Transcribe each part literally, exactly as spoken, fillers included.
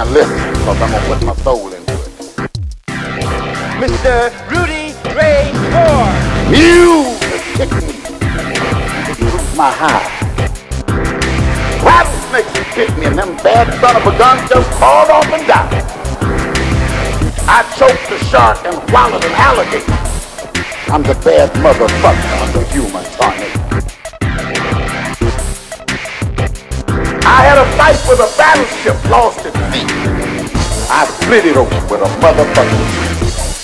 Now listen, because I'm going to put my soul into it. Mister Rudy Ray Moore. You kick me. You lose my high. Rattlesnakes bit me and them bad son of a gun just crawled off and died. I choked the shark and swallowed an alligator. I'm the bad motherfucker of the human tornado. I had a fight with a battleship lost at sea. I split it open with a motherfucking tree.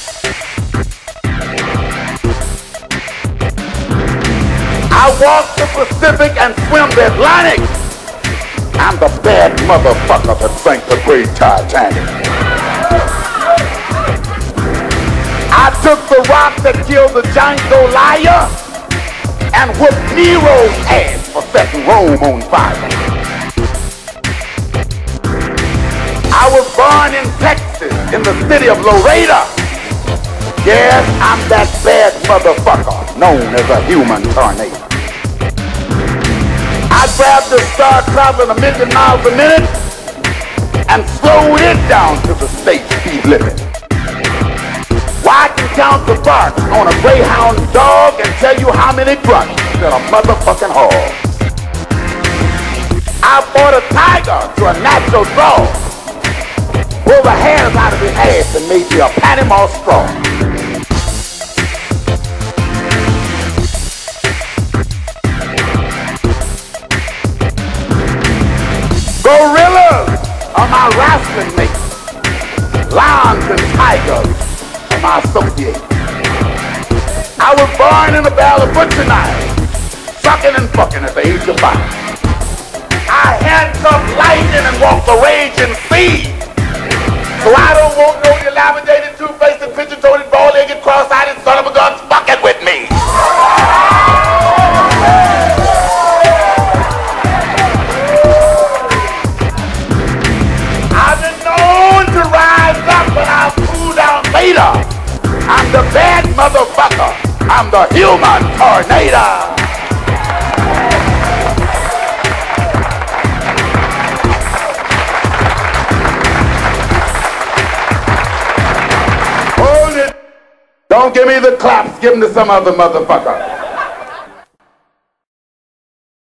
I walked the Pacific and swim the Atlantic. I'm the bad motherfucker that sank the great Titanic. I took the rock that killed the giant Goliath and whooped Nero's ass for setting Rome on fire. I was born in Texas, in the city of Laredo. Yes, I'm that bad motherfucker known as a human tornado. I grabbed a star traveling a million miles a minute and slowed it down to the state speed limit. Why I can count the barks on a greyhound dog and tell you how many grunts in a motherfucking hog. I fought a tiger to a natural draw. Pulled the hairs out of his ass and made me a Panama straw. Gorillas are my wrestling mates. Lions and tigers are my associates. I was born in a barrel of butcher knives, sucking and fucking at the age of five. I handcuffed lightning and walked the raging sea. So I don't want no dilapidated, two-faced, and pigeon-toed, ball-legged, cross-eyed son of a gun fucking with me. I've been known to rise up when I cool down later. I'm the bad motherfucker. I'm the human tornado. Don't give me the claps, give them to some other motherfucker.